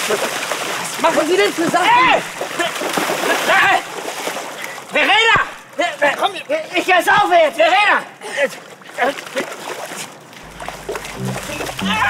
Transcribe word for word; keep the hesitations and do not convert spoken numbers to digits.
Was machen Sie denn für Sachen? Hey! Verena! Komm, ich esse auf jetzt! Verena!